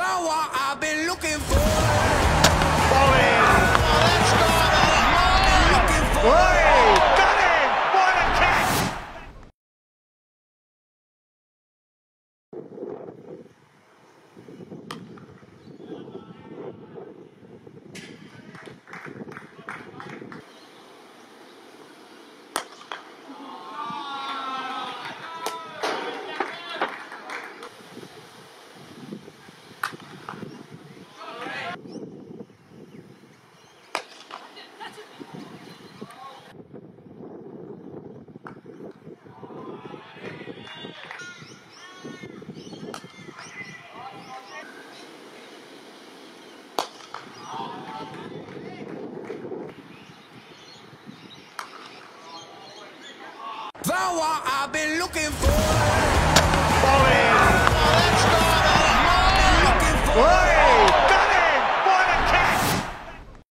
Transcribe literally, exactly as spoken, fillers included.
Found what I've been looking for. Bowling. Oh, that's gone. Looking for. Hey, got it. What a catch. Found what I've been looking for.